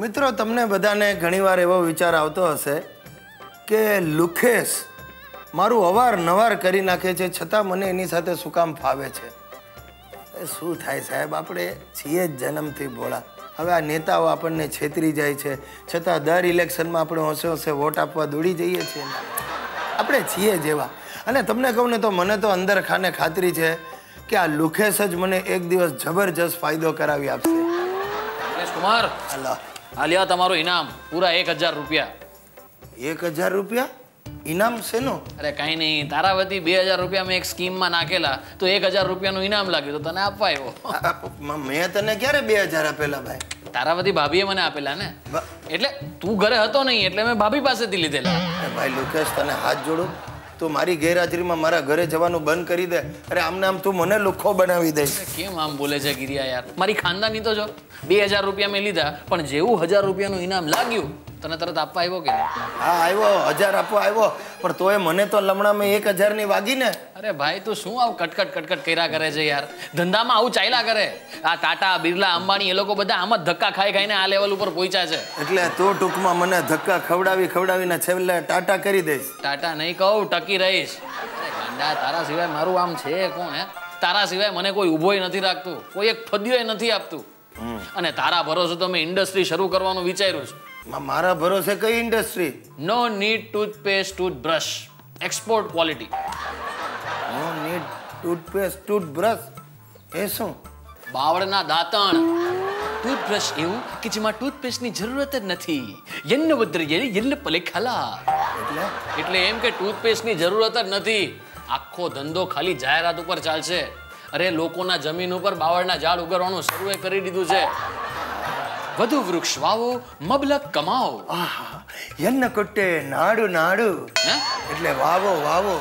મિત્રો તમને બધાને ઘણીવાર એવો વિચાર આવતો હશે કે લુખેશ મારું અવારનવાર કરી નાખે છે છતાં મને એની સાથે શું કામ ફાવે છે. શું થાય સાહેબ, આપણે છીએ જ જન્મથી ભોળા. હવે આ નેતાઓ આપણને છેતરી જાય છે છતાં દર ઇલેક્શનમાં આપણે હોંશે હોંશે વોટ આપવા દોડી જઈએ છીએ. આપણે છીએ જેવા. અને તમને કહું ને તો મને તો અંદર ખાને ખાતરી છે કે આ લુખેશ જ મને એક દિવસ જબરજસ્ત ફાયદો કરાવી આપશે. કુમાર, હાલો આ લ્યો તમારું ઇનામ, પૂરા 1000 રૂપિયા. 1000 રૂપિયા ઇનામ શેનો? અરે કઈ નહીં, તારા વતી 2000 રૂપિયા મેં એક સ્કીમમાં નાખેલા તો 1000 રૂપિયાનું ઇનામ લાગ્યું તો તને આપવા આવ્યો. મેં તને ક્યારે 2000 આપેલા ભાઈ? તારા વતી ભાભીએ મને આપેલા ને, એટલે તું ઘરે હતો નહીં એટલે મેં ભાભી પાસેથી લીધેલા. ભાઈ લુકેશ, તને હાથ જોડું, તું મારી ગેરહાજરીમાં મારા ઘરે જવાનું બંધ કરી દે. અરે આમને આમ તું મને લુખ્ખો બનાવી દઈશ. કેમ આમ બોલે છે ગિરિયા યાર? મારી ખાનદાની તો જો 2000 રૂપિયા મેં લીધા, પણ જેવું 1000 રૂપિયાનું ઇનામ લાગ્યું તને તરત આપવા આવ્યો કે? હા આવ્યો, 1000 આપવા આવ્યો, પણ તોય મને તો લમણામાં 1000 ની વાગી ને. અરે ભાઈ તું શું આવું કટકટ કર્યા કરે છે યાર? ધંધામાં આવું ચાલ્યા કરે. આ ટાટા, બિરલા, અંબાણી એ લોકો બધા આમ જ ધક્કા ખાઈને આ લેવલ ઉપર પહોંચ્યા છે. એટલે તું ટૂંકમાં મને ધક્કા ખવડાવીને છેલ્લે ટાટા કરી દઈશ. ટાટા નહીં કહું, ટકી રહીશ. અરે ગાંડા, તારા સિવાય મારું આમ છે કોણ? હે, તારા સિવાય મને કોઈ ઊભોય નથી રાખતું, કોઈ એક ફદિયોય નથી આપતું. અને તારા ભરોસે તો મેં ઇન્ડસ્ટ્રી શરૂ કરવાનું વિચાર્યું છે. મારા ભરોસે કઈ industry? No need toothpaste, toothbrush, export quality. No need toothpaste, toothbrush એ શું? બાવળના દાંતણ. ટૂથબ્રશ એવું કે જેમાં ટૂથપેસ્ટની જરૂરત જ નથી. યન્ન વદ્રયે યન્ન પલેખાલા. એટલે એમ કે ટૂથપેસ્ટની જરૂરત જ નથી. આખો ધંધો ખાલી જાહેરાત ઉપર ચાલશે. અરે લોકોના જમીન ઉપર બાવળના ઝાડ ઉગાડવાનું શરૂ કરી દીધું છે. વધુ વૃક્ષ વાવો, મબલક કમાઓ. યન્ન કુટ્ટે નાડુ નાડુ, એટલે વાવો વાવો.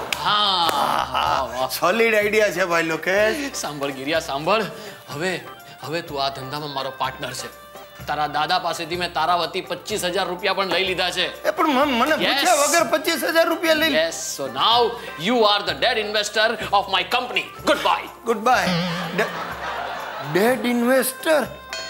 હા, સોલિડ આઈડિયા છે ભાઈ લોકેશ. સાંભળ ગિરિયા, સાંભળ. હવે તું આ ધંધામાં મારો પાર્ટનર છે. તારા દાદા પાસેથી મેં તારા વતી 25000 રૂપિયા પણ લઈ લીધા છે. પણ મને પૂછ્યા વગર 25000 રૂપિયા લઈ? Yes, so now you are the dead investor of my company. Goodbye. Goodbye. Dead investor?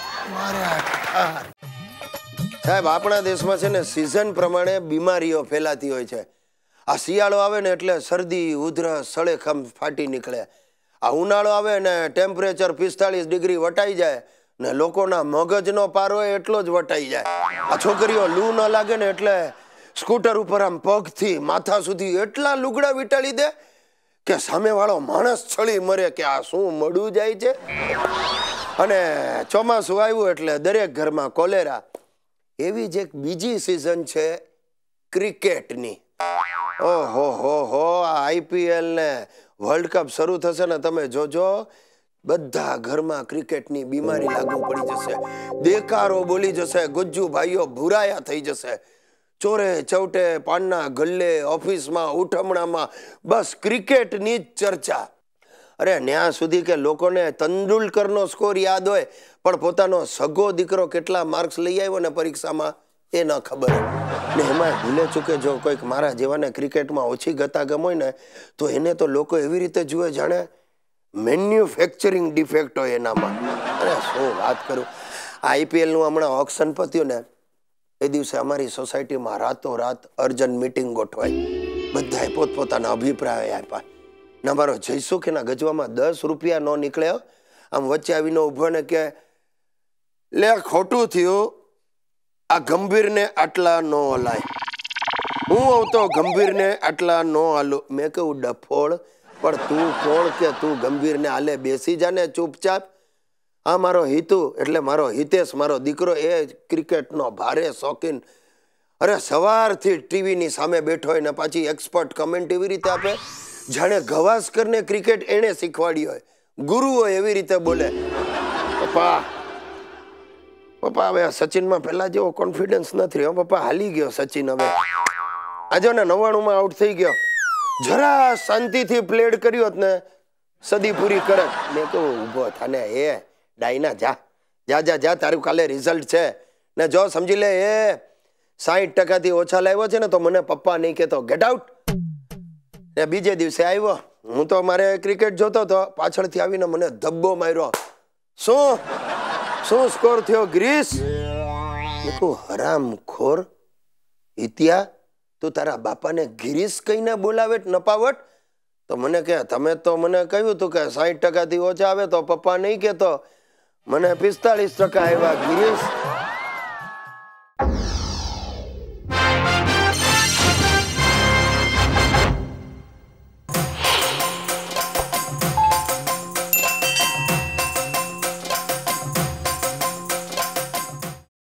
સાહેબ, આપણા દેશમાં છે ને સિઝન પ્રમાણે બીમારીઓ ફેલાતી હોય છે. આ શિયાળો આવે ને એટલે શરદી, ઉધરસ, સળેખમ ફાટી નીકળે. આ ઉનાળો આવે ને ટેમ્પરેચર 45 ડિગ્રી વટાઈ જાય ને લોકોના મગજનો પારો એટલો જ વટાઈ જાય. આ છોકરીઓ લૂ ન લાગે ને એટલે સ્કૂટર ઉપર આમ પગથી માથા સુધી એટલા લુગડા વીટાળી દે કે સામેવાળો માણસ છળી મરે કે આ શું મળું જાય છે. અને ચોમાસું આવ્યું એટલે દરેક ઘરમાં કોલેરા. એવી જ એક બીજી સિઝન છે ક્રિકેટની. ઓહો હો, આ IPL ને વર્લ્ડ કપ શરૂ થશે ને તમે જોજો, બધા ઘરમાં ક્રિકેટની બીમારી લાગુ પડી જશે. દેકારો બોલી જશે, ગુજ્જુ ભાઈઓ ભૂરાયા થઈ જશે. ચોરે ચૌટે, પાનના ગલ્લે, ઓફિસમાં, ઉઠમણામાં બસ ક્રિકેટની જ ચર્ચા. અરે ન્યા સુધી કે લોકોને તેંડુલકરનો સ્કોર યાદ હોય પણ પોતાનો સગો દીકરો કેટલા માર્ક્સ લઈ આવ્યો ને પરીક્ષામાં એ ન ખબર. ને એમાં ભૂલે ચૂકે જો કોઈક મારા જેવાને ક્રિકેટમાં ઓછી ગતાગમ હોય ને તો એને તો લોકો એવી રીતે જુએ જાણે મેન્યુફેક્ચરિંગ ડિફેક્ટ હોય એનામાં. અરે શું વાત કરું. આ IPLનું હમણાં ઓક્શન પત્યું ને એ દિવસે અમારી સોસાયટીમાં રાતોરાત અર્જન્ટ મીટિંગ ગોઠવાઈ. બધાએ પોતપોતાના અભિપ્રાય આપ્યા. ના મારો જયસુખ એના ગજવામાં 10 રૂપિયા ન નીકળ્યો. આમ વચ્ચે આવીને ઉભો ને કે લે ખોટું થયું, આ ગંભીરને આટલા ન હલાય. હું આવતો ગંભીરને આટલા ન હાલું. મેં કહ્યું ડફોળ, પણ તું કોણ કે તું ગંભીરને હાલે? બેસી જાને ચૂપચાપ. આ મારો હિતુ એટલે મારો હિતેશ, મારો દીકરો, એ ક્રિકેટનો ભારે શોખીન. અરે સવારથી ટીવીની સામે બેઠો હોય ને પાછી એક્સપર્ટ કમેન્ટ એવી રીતે આપે જાણે ગવાસ્કરને ક્રિકેટ એને શીખવાડી હોય, ગુરુ હોય એવી રીતે બોલે. પપ્પા હવે સચિનમાં પહેલા જેવો કોન્ફિડન્સ નથી રહ્યો પપ્પા. હાલી ગયો સચિન. હવે આજે ને 99માં આઉટ થઈ ગયો. જરા શાંતિથી પ્લેડ કર્યો હોત ને સદી પૂરી કરત. મેં કહું ઊભો થાને, એ ડાયના જા જા જા જા, તારું કાલે રિઝલ્ટ છે ને જો સમજી લે એ 60%થી ઓછા લાવ્યો છે ને તો મને પપ્પા નહીં કહેતો, ગેટ આઉટ. ને બીજે દિવસે આવ્યો, હું તો મારે ક્રિકેટ જોતો હતો, પાછળથી આવીને મને ધબ્બો માર્યો. શું સ્કોર થયો ગ્રીસ? તું હરામ ખોર ઇતિયા, તું તારા બાપાને ગિરીશ કહીને બોલાવે નપાવટ? તો મને કે તમે તો મને કહ્યું હતું કે 60%થી ઓછા આવે તો પપ્પા નહીં કહેતો, મને 45% આવ્યા ગિરીશ.